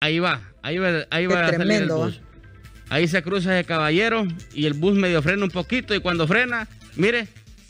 ahí va Qué a salir el tremendo, bus. Ahí se cruza ese caballero y el bus medio frena un poquito y cuando frena, mire.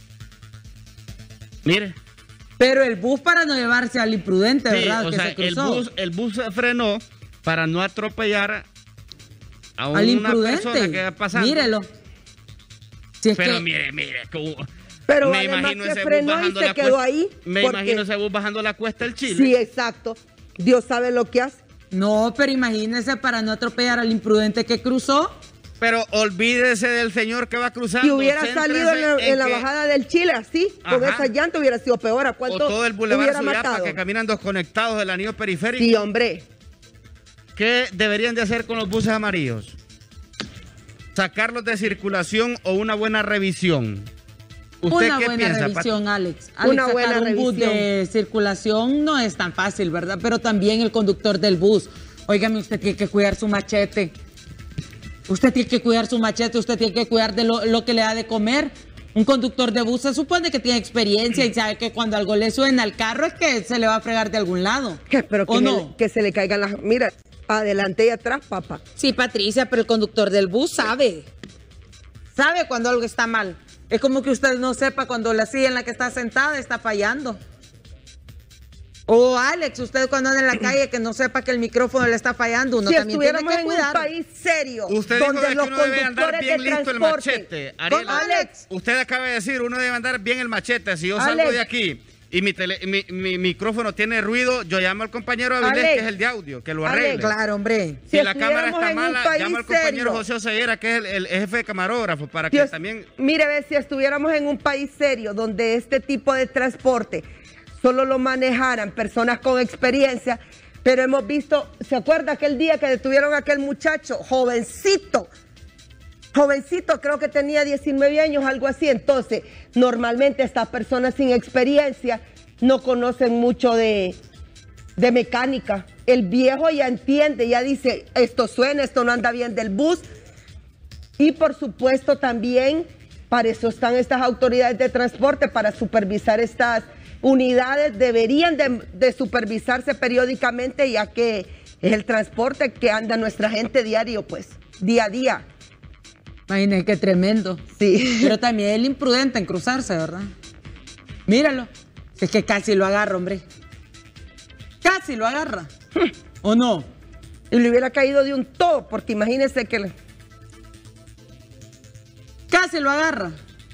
Pero el bus para no llevarse al imprudente, Sí, ¿verdad? o Que sea, se cruzó. el bus se frenó para no atropellar a al una imprudente. persona que va pasando. Mírelo. Si es Pero que, mire, como... Pero me además imagino que ese bus frenó y bajando se la quedó cuesta. ahí. Me porque- imagino ese bus bajando la cuesta del Chile. Sí, exacto. Dios sabe lo que hace. no, pero imagínese para no atropellar al imprudente que cruzó. Pero olvídese del señor que va cruzando. Si hubiera céntrese salido en la que- bajada del Chile así, con Ajá. esa llanta hubiera sido peor. ¿A O cuánto todo el bulevar hubiera Suyapa matado? que caminan desconectados del anillo periférico. Sí, hombre. ¿Qué deberían de hacer con los buses amarillos? ¿Sacarlos de circulación o una buena revisión? ¿Usted Una qué buena piensa, revisión, Alex. Una Alex, buena sacar un bus revisión. de circulación no es tan fácil, ¿verdad? Pero también el conductor del bus. Óigame, usted tiene que cuidar su machete. Usted tiene que cuidar su machete, usted tiene que cuidar de lo que le da de comer. Un conductor de bus se supone que tiene experiencia y sabe que cuando algo le suena al carro es que se le va a fregar de algún lado. Pero ¿O no? que se le caigan las... Mira, adelante y atrás, papá. Sí, Patricia, pero el conductor del bus sabe. Sabe cuando algo está mal. Es como que usted no sepa cuando la silla en la que está sentada está fallando. O Alex, usted cuando anda en la calle que no sepa que el micrófono le está fallando, uno Si también tiene estuviéramos que en un cuidar. país serio, Usted dijo donde de que los uno debe andar conductores bien de listo el transporte... machete. Ariel, Alex, usted acaba de decir, uno debe andar bien el machete. Si yo salgo Alex. de aquí y mi micrófono tiene ruido, yo llamo al compañero Avilés, Alex. que es el de audio, que lo Alex, arregle. Claro, hombre. Si Si la cámara estuviéramos está en un mala, país llama al compañero serio. José Oseguera, que es el jefe de camarógrafo, para que Dios, también... mire, ve, si estuviéramos en un país serio donde este tipo de transporte solo lo manejaran personas con experiencia, pero hemos visto, ¿se acuerda aquel día que detuvieron a aquel muchacho, jovencito, creo que tenía 19 años, algo así? Entonces, normalmente estas personas sin experiencia no conocen mucho de mecánica. El viejo ya entiende, ya dice, esto suena, esto no anda bien del bus. Y por supuesto también para eso están estas autoridades de transporte, para supervisar estas unidades. Deberían de supervisarse periódicamente, ya que es el transporte que anda nuestra gente diario, pues, día a día. Imagínese qué tremendo. Sí. Pero también el imprudente en cruzarse, ¿verdad? Míralo. Es que casi lo agarra, hombre. Casi lo agarra. ¿O no? Y le hubiera caído de un todo, porque imagínense que... Casi lo agarra.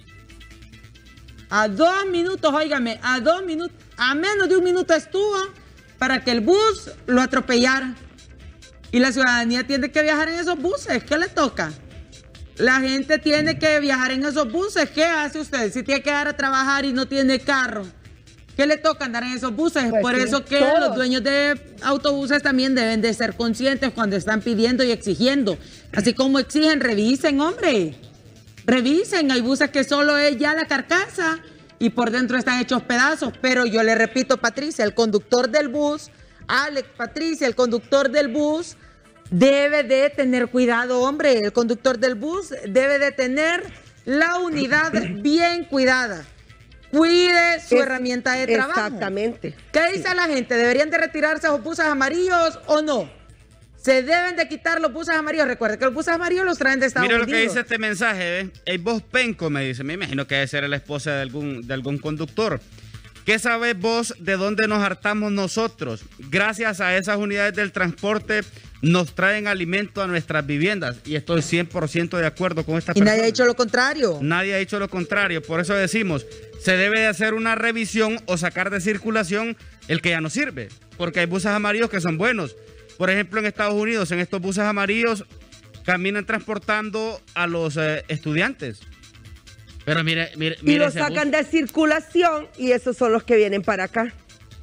A 2 minutos, óigame, a 2 minutos, a menos de 1 minuto estuvo para que el bus lo atropellara. Y la ciudadanía tiene que viajar en esos buses. ¿Qué le toca? La gente tiene que viajar en esos buses. ¿Qué hace usted? Si tiene que ir a trabajar y no tiene carro, ¿qué le toca andar en esos buses? Pues Por sí, eso que todos. los dueños de autobuses también deben de ser conscientes cuando están pidiendo y exigiendo. Así como exigen, revisen, hombre. Revisen, hay buses que solo es ya la carcasa y por dentro están hechos pedazos. Pero yo le repito, Patricia, el conductor del bus, Alex, Patricia, el conductor del bus debe de tener cuidado, hombre. El conductor del bus debe de tener la unidad bien cuidada. Cuide su herramienta de trabajo. Exactamente. ¿Qué dice la gente? ¿Deberían de retirarse esos buses amarillos o no? Se deben de quitar los buses amarillos. Recuerda que los buses amarillos los traen de Estados Mira lo Unidos. que dice este mensaje, ¿ves? El vos penco, me dice. Me imagino que debe ser la esposa de algún conductor. ¿Qué sabes vos de dónde nos hartamos nosotros? Gracias a esas unidades del transporte nos traen alimento a nuestras viviendas. Y estoy 100% de acuerdo con esta Y persona. nadie ha dicho lo contrario. Nadie ha dicho lo contrario. Por eso decimos, se debe de hacer una revisión o sacar de circulación el que ya no sirve. Porque hay buses amarillos que son buenos. Por ejemplo, en Estados Unidos, en estos buses amarillos, caminan transportando a los estudiantes. Pero mire Y lo ese sacan bus. de circulación y esos son los que vienen para acá.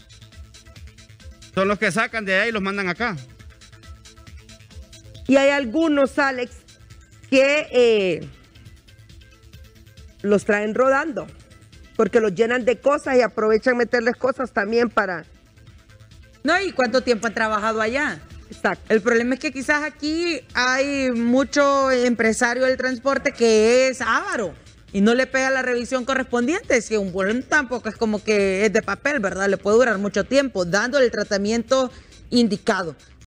Son los que sacan de ahí y los mandan acá. Y hay algunos, Alex, que los traen rodando, porque los llenan de cosas y aprovechan meterles cosas también para... No, ¿y cuánto tiempo han trabajado allá? Exacto. El problema es que quizás aquí hay mucho empresario del transporte que es avaro y no le pega la revisión correspondiente. Si un vuelo tampoco es como que es de papel, ¿verdad? Le puede durar mucho tiempo, dándole el tratamiento indicado.